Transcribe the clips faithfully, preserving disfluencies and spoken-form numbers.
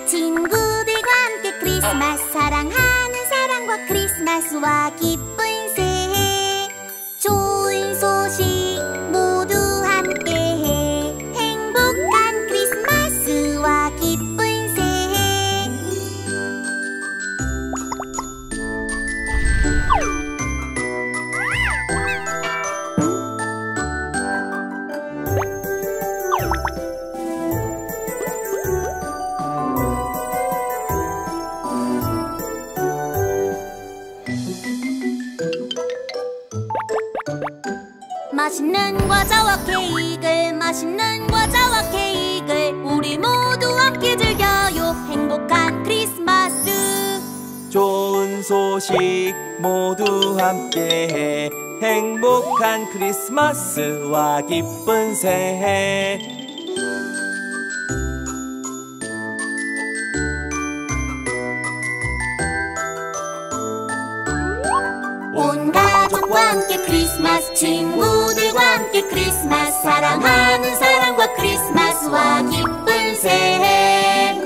친구들과 함께 크리스마스, 사랑하는 사랑과 크리스마스와 기쁜 새해. 좋은 소식 모두 함께해. 행복한 크리스마스와 기쁜 새해. 맛있는 과자와 케이크를, 맛있는 과자와 케이크를 우리 모두 함께 즐겨요. 행복한 크리스마스. 좋은 소식 모두 함께해. 행복한 크리스마스와 기쁜 새해. 온 가족과 함께 크리스마스, 친구들과 함께 크리스마스, 사랑하는 사랑과 크리스마스와 기쁜 새해.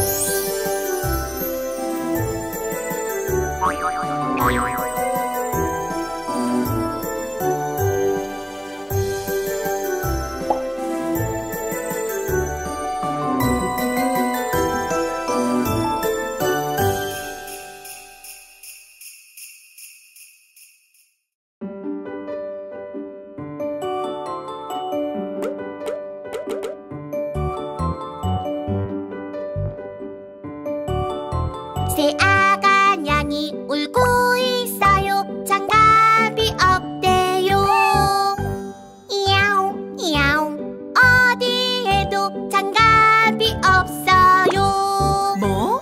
새 아가 냥이 울고 있어요. 장갑이 없대요. 야옹 야옹 어디에도 장갑이 없어요. 뭐?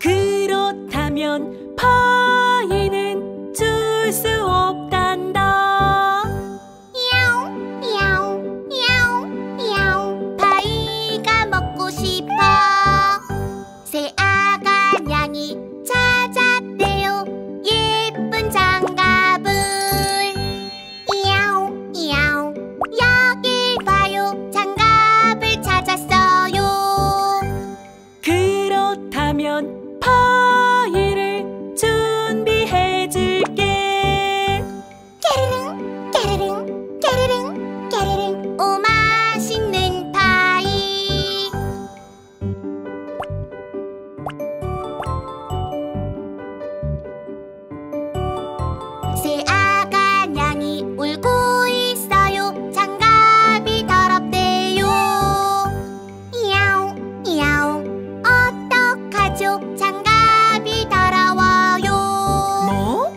그렇다면 파이는 줄 수 없단다. 야옹 야옹 야옹 야옹 파이가 먹고 싶어. 새 아가 냥이 찾았대요. 예쁜 장갑을. 야옹 야옹 여길 봐요. 장갑을 찾았어요. 그렇다면 파이를 준비해줄게. 깨르릉 깨르릉 깨르릉 깨르릉. 오 맛있는 파이. 새 아가 냥이 울고 있어요. 장갑이 더럽대요. 야옹 야옹 어떡하죠? 장갑이 더러워요. 뭐?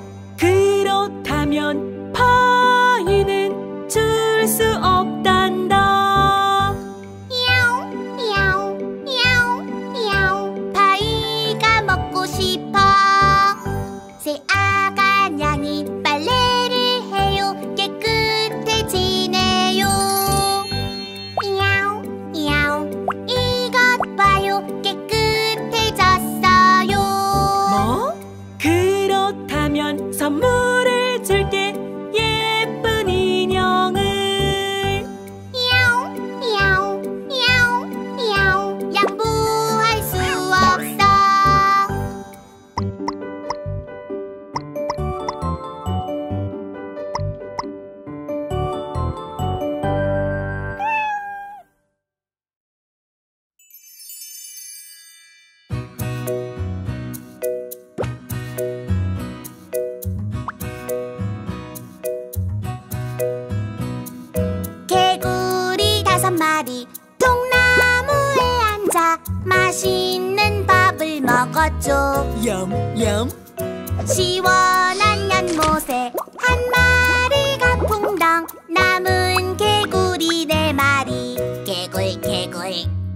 그렇다면 파이는 줄 수 없단다. 야옹 야옹 야옹 야옹 파이가 먹고 싶어. 새 아가 냥이 빨래를 해요. 깨끗해지네요. 야옹 야옹 이것 봐요. 깨끗해졌어요. 뭐? 그렇다면 선물을 줄게. 예쁜 인형을. 야옹 야옹 야옹 야옹 양보할 수 없어. 개구리 다섯 마리 통나무에 앉아 맛있는 밥을 먹었죠. 얌얌. 시원한 연못에 한 마리가 풍덩. 남은 개구리 네 마리 개굴 개굴.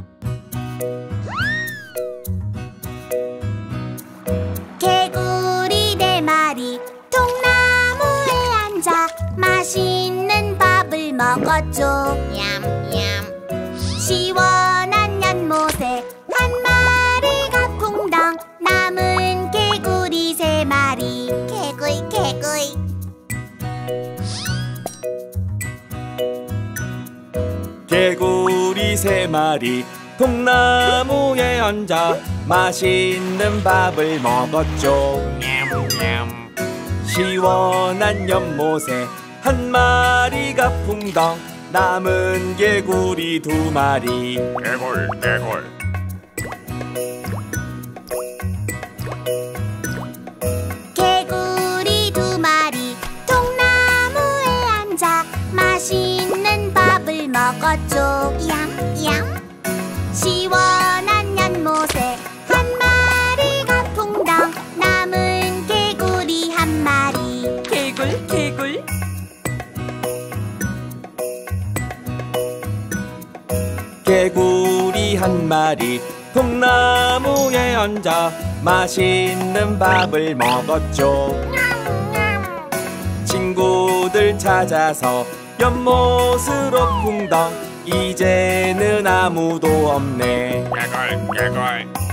개구리 네 마리 통나무에 앉아 맛있는 밥을 먹었죠. 얌얌. 시원한 연못에 한 마리가 풍덩. 남은 개구리 세 마리 개굴 개굴. 개구리 세 마리 통나무에 앉아 맛있는 밥을 먹었죠. 시원한 연못에 한 마리가 풍덩, 남은 개구리 두 마리. 개굴 개굴. 개구리 두 마리 통나무에 앉아 맛있는 밥을 먹었죠. 얌얌. 시원한 연못에 한 마리가 풍덩, 남은 개구리 한 마리. 개굴 개굴. 개구리 한 마리 통나무에 앉아 맛있는 밥을 먹었죠. 친구들 찾아서 연못으로 풍덩, 이제는 아무도 없네. 개굴 개굴.